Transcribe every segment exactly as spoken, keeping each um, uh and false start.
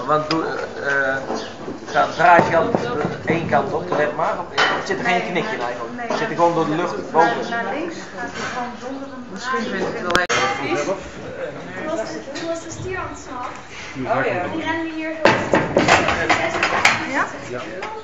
want doe, uh, gaat, draait je altijd één kant op, let maar. Er zit er geen knikje in eigenlijk. Nee, het zit er gewoon door de lucht boven. Naar, naar links gaat hij gewoon zonder een... Misschien vind ik het wel even. Toen was, toen was de stier aan het slag. Oh ja. Die rende hier zo. Ja? Ja.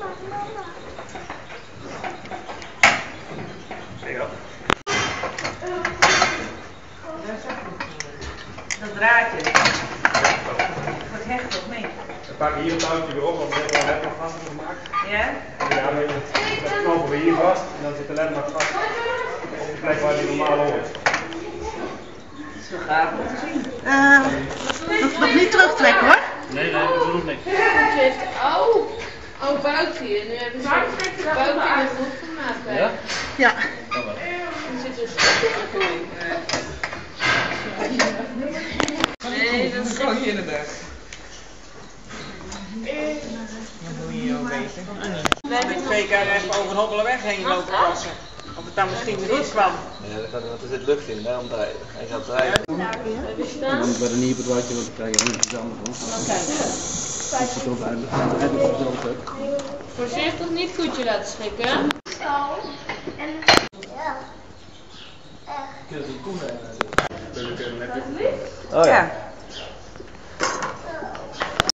Dat draadje. Wat hecht toch mee? We pakken hier het touwtje weer op, want we hebben een ledmacht vast gemaakt. Ja? Ja, dat knopen we hier vast en dan zit de ledmacht vast op de plek waar die normaal hoort. Zo gaaf om te zien. Uh, nog, nog niet terugtrekken hoor. Nee, nee, dat doet niks. Ze heeft oh, oh buikje. En nu hebben ze buikje in de grond gemaakt. Ja? Ja. Er zit een stuk in. Nee, dat is Gewoon hier in de berg. Wat doe je hier ook bezig? Met twee keer even over een hobbelweg heen lopen passen. Of het dan misschien weer goed kwam. Ja, dat gaat, want er zit lucht in, daarom draaien. Hij gaat draaien. Ik ben er niet op het rijtje wat te krijgen, dan is het anders van. Dat zit erop uit, uit op jezelf ook. voorzichtig niet voetje laten schrikken. Oh ja. Ja.